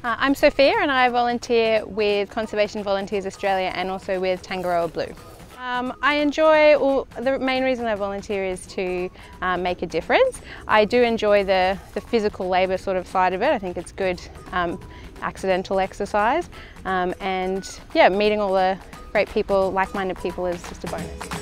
I'm Sophia and I volunteer with Conservation Volunteers Australia and also with Tangaroa Blue. I enjoy, the main reason I volunteer is to make a difference. I do enjoy the physical labour sort of side of it. I think it's good accidental exercise and yeah, meeting all the great people, like-minded people is just a bonus.